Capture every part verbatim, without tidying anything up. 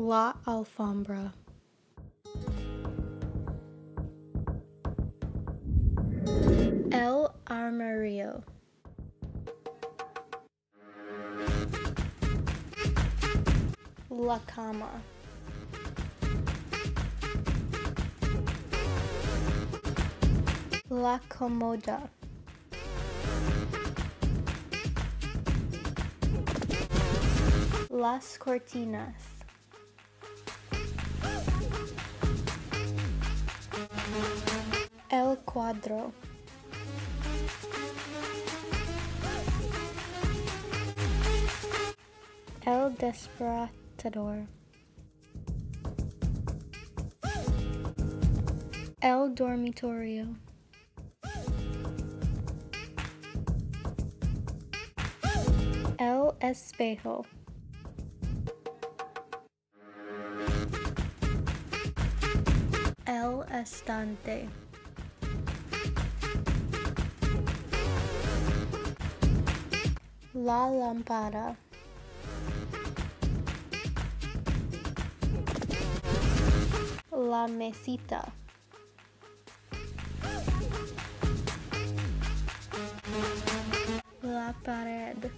La alfombra. El armario. La cama. La comoda. Las cortinas. El cuadro. El despertador. El dormitorio. El espejo. El estante. La lámpara. La mesita. La pared.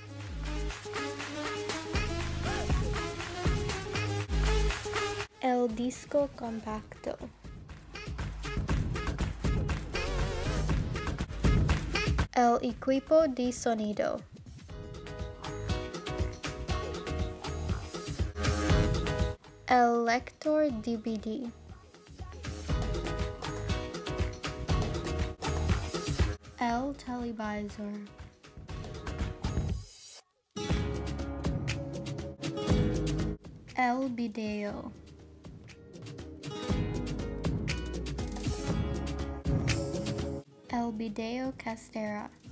El disco compacto. El equipo de sonido. El lector D V D. El televisor. El video. El video castera.